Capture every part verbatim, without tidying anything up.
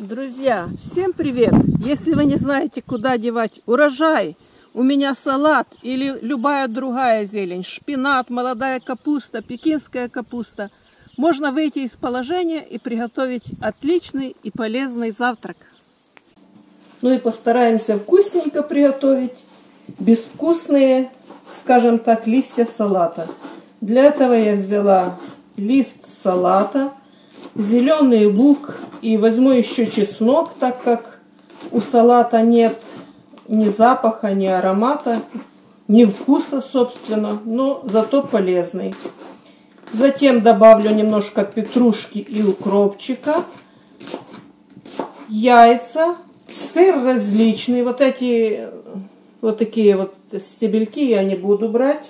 Друзья, всем привет! Если вы не знаете, куда девать урожай, у меня салат или любая другая зелень, шпинат, молодая капуста, пекинская капуста, можно выйти из положения и приготовить отличный и полезный завтрак. Ну и постараемся вкусненько приготовить безвкусные, скажем так, листья салата. Для этого я взяла лист салата, зеленый лук и возьму еще чеснок, так как у салата нет ни запаха, ни аромата, ни вкуса, собственно, но зато полезный. Затем добавлю немножко петрушки и укропчика, яйца, сыр различный. Вот эти вот такие вот стебельки я не буду брать.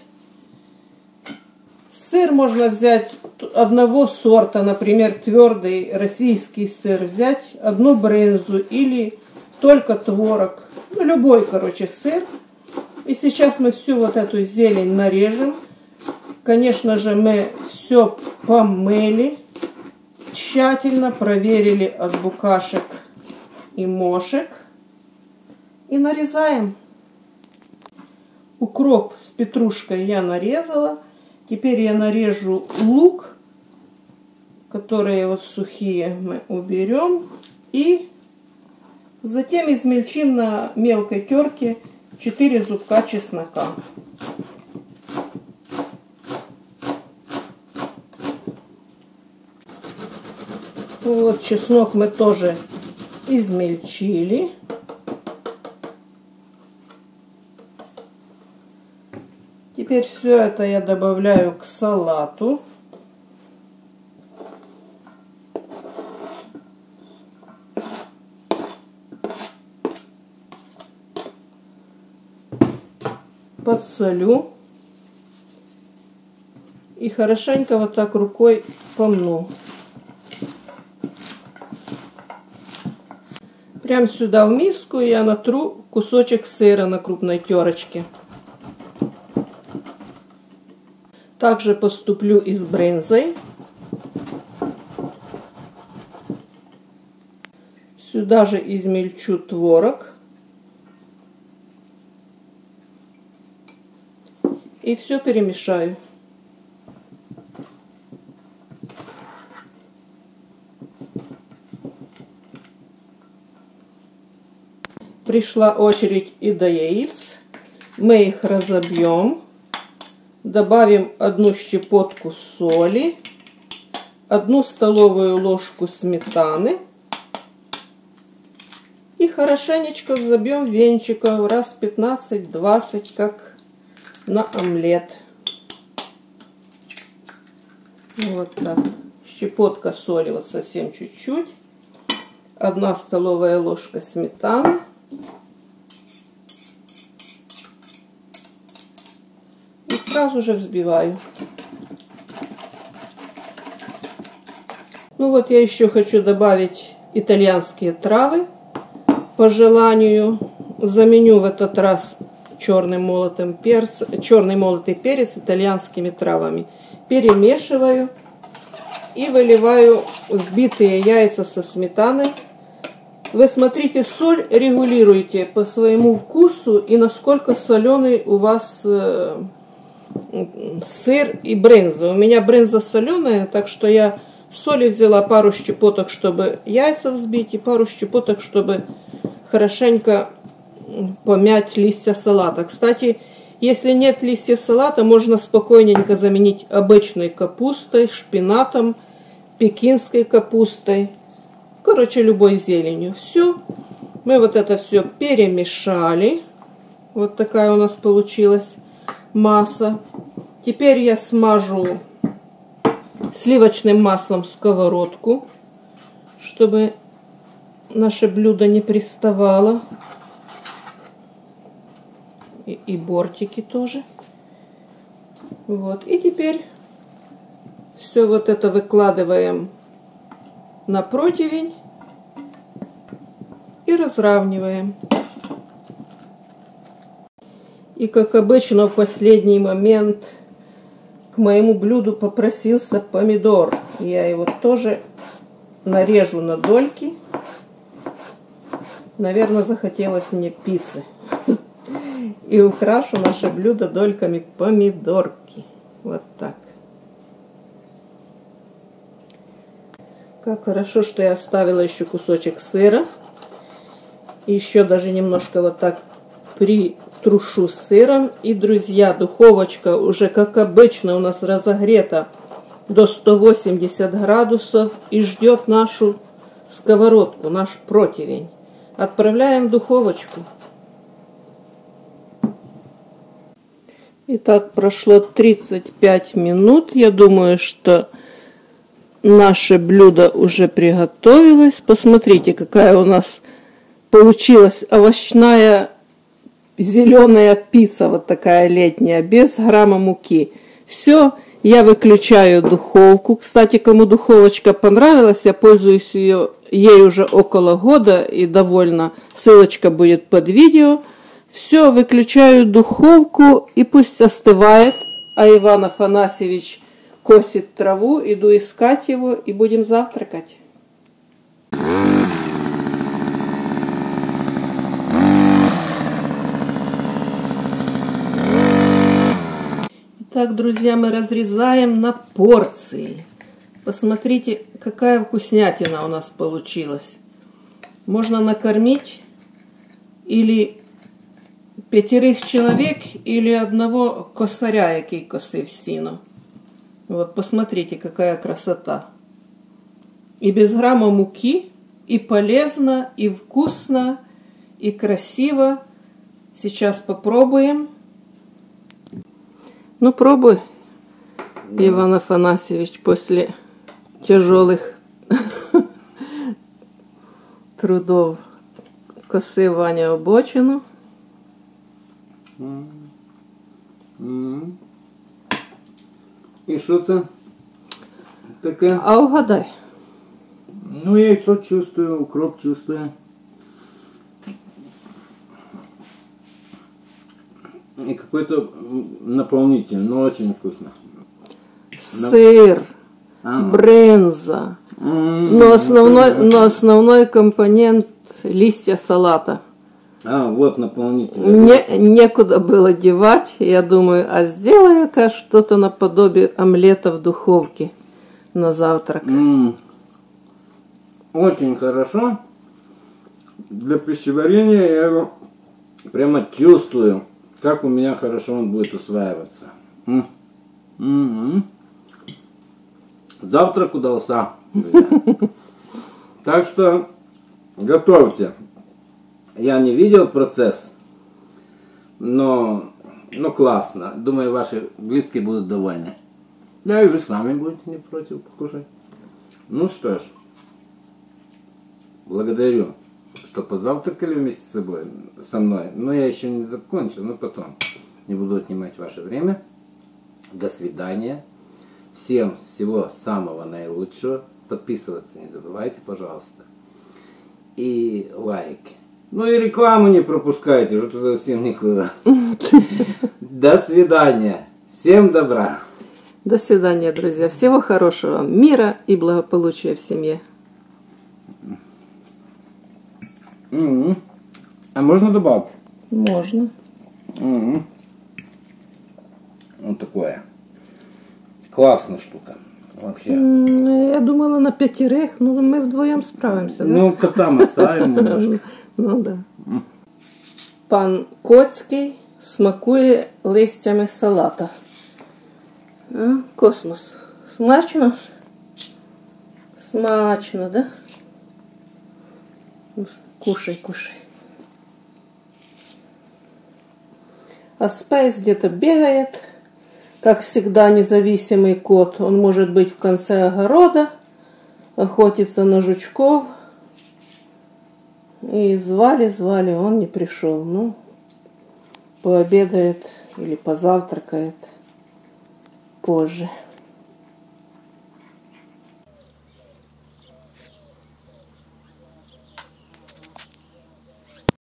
Сыр можно взять одного сорта, например, твердый российский сыр, взять одну брынзу или только творог, ну, любой, короче, сыр. И сейчас мы всю вот эту зелень нарежем. Конечно же, мы все помыли, тщательно проверили от букашек и мошек и нарезаем. Укроп с петрушкой я нарезала. Теперь я нарежу лук, которые вот сухие мы уберем, и затем измельчим на мелкой терке четыре зубка чеснока. Вот чеснок мы тоже измельчили. Теперь все это я добавляю к салату. Подсолю. И хорошенько вот так рукой помну. Прям сюда в миску я натру кусочек сыра на крупной терочке. Также поступлю и с брынзой. Сюда же измельчу творог. И все перемешаю. Пришла очередь и до яиц. Мы их разобьем. Добавим одну щепотку соли, одну столовую ложку сметаны и хорошенечко взобьем венчиком раз пятнадцать-двадцать, как на омлет. Вот так. Щепотка соли, вот совсем чуть-чуть. Одна столовая ложка сметаны. Сразу же взбиваю. Ну вот я еще хочу добавить итальянские травы. По желанию заменю в этот раз черным молотым перц, черный молотый перец итальянскими травами. Перемешиваю и выливаю взбитые яйца со сметаной. Вы смотрите, соль регулируйте по своему вкусу и насколько соленый у вас сыр и брынза. У меня брынза соленая, так что я соли взяла пару щепоток, чтобы яйца взбить, и пару щепоток, чтобы хорошенько помять листья салата. Кстати, если нет листьев салата, можно спокойненько заменить обычной капустой, шпинатом, пекинской капустой, короче, любой зеленью. Все, мы вот это все перемешали. Вот такая у нас получилась масса. Теперь я смажу сливочным маслом сковородку, чтобы наше блюдо не приставало. И, и бортики тоже. Вот. И теперь все вот это выкладываем на противень и разравниваем. И, как обычно, в последний момент к моему блюду попросился помидор. Я его тоже нарежу на дольки Наверное, захотелось мне пиццы. И украшу наше блюдо дольками помидорки. Вот так. Как хорошо, что я оставила еще кусочек сыра. Еще даже немножко вот так притрушу сыром. И, друзья, духовочка уже, как обычно, у нас разогрета до ста восьмидесяти градусов и ждет нашу сковородку, наш противень. Отправляем в духовочку. Итак, прошло тридцать пять минут. Я думаю, что наше блюдо уже приготовилось. Посмотрите, какая у нас получилась овощная зеленая пицца, вот такая летняя, без грамма муки. Все, я выключаю духовку. Кстати, кому духовочка понравилась, я пользуюсь ее, ей уже около года и довольна. Ссылочка будет под видео. Все, выключаю духовку и пусть остывает. А Иван Афанасьевич косит траву. Иду искать его и будем завтракать. Итак, друзья, мы разрезаем на порции. Посмотрите, какая вкуснятина у нас получилась. Можно накормить или пятерых человек, или одного косаря, який косив сіно. Вот, посмотрите, какая красота. И без грамма муки, и полезно, и вкусно, и красиво. Сейчас попробуем. Ну, пробуй, Иван Афанасьевич, после тяжелых трудов. Коси Ваня обочину. Mm-hmm. І що це таке? А угадай. Ну, яйцо чувствую, укроп чувствую. И какой-то наполнитель, но очень вкусно. Сыр, а. брынза. Mm-hmm. Но основной, но основной компонент листья салата. А, вот наполнитель. Не, некуда было девать. Я думаю, а сделаю-ка что-то наподобие омлета в духовке на завтрак. Mm. Очень хорошо. Для пищеварения я его прямо чувствую, как у меня хорошо он будет усваиваться. Mm. Mm-hmm. Завтрак удался. Так что готовьте. Я не видел процесс, но, но классно. Думаю, ваши близкие будут довольны. Да и вы сами будете не против покушать. Ну что ж, благодарю, что позавтракали вместе с собой, со мной. Но я еще не закончил, но потом. Не буду отнимать ваше время. До свидания. Всем всего самого наилучшего. Подписываться не забывайте, пожалуйста. И лайки. Ну и рекламу не пропускайте, что-то совсем никуда. До свидания. Всем добра. До свидания, друзья. Всего хорошего, мира и благополучия в семье. Mm-hmm. А можно добавить? Можно. Mm-hmm. Вот такое. Классная штука. Вообще. Я думала на пятерых, но мы вдвоем справимся. Ну, да? котам оставим немножко. Ну да. Пан Коцький смакує листями салата. А? Космос. Смачно? Смачно, да? Кушай, кушай. А Спейс где-то бегает. Как всегда, независимый кот. Он может быть в конце огорода, охотиться на жучков. И звали, звали, он не пришел. Ну, пообедает или позавтракает позже.